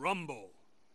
Rumble.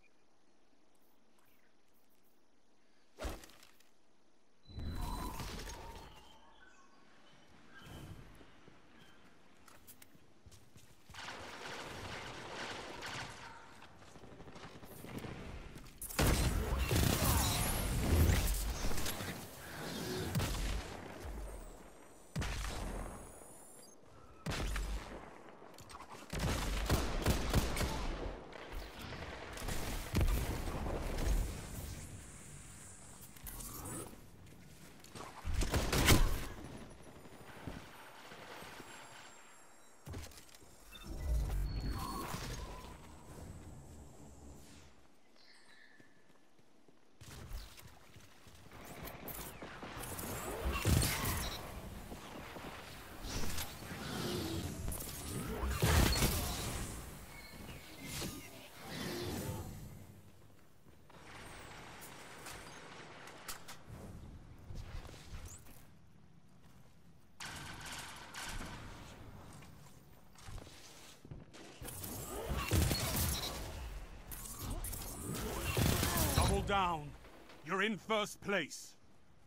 Down. You're in first place.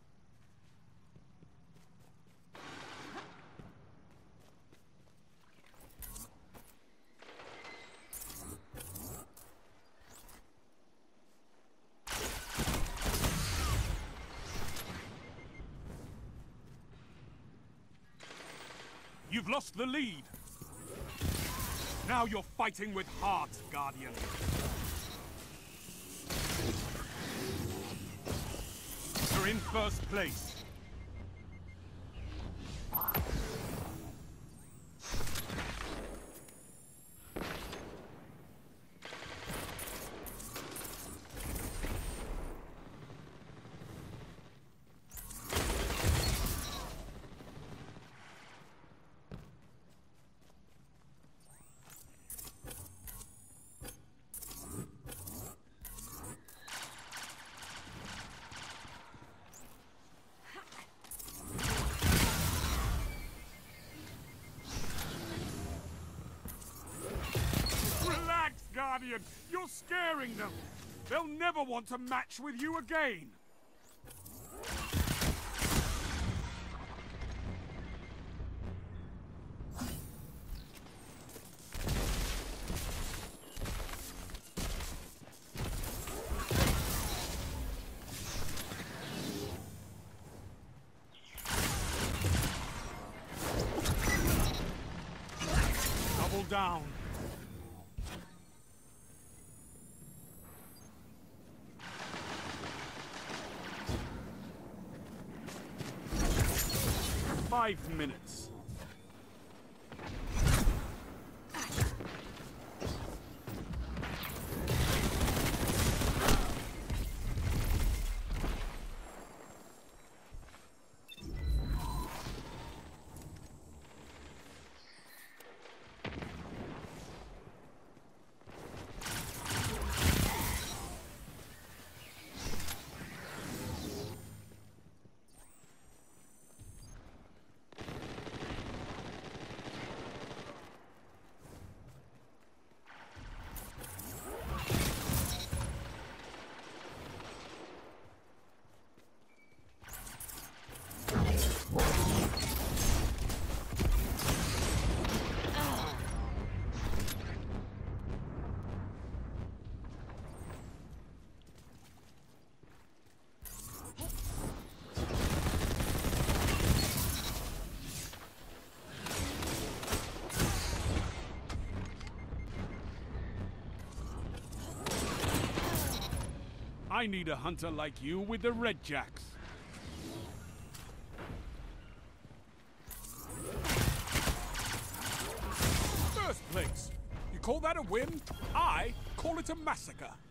You've lost the lead. Now you're fighting with heart, Guardian. You're in first place. Guardian, you're scaring them. They'll never want to match with you again. Double down. Five minutes. I need a hunter like you with the Red Jacks. First place. You call that a win? I call it a massacre.